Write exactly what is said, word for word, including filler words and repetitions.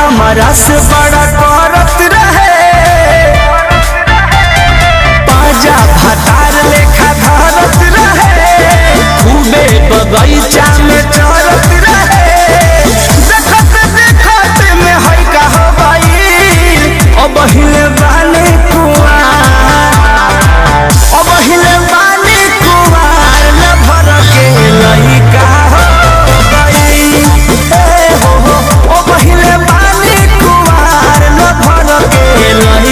हमारा से बड़ा करत रहे पाजा भतार लेखा धरत रहे खूबे बगीचा में चरत रहे देखत देखत में है का हो गई अब हिले बानी कुआर अब हिले बानी कुआर न भर के लइका हो गई ए हो हो अब हिले बानी कुआर न भर के लइका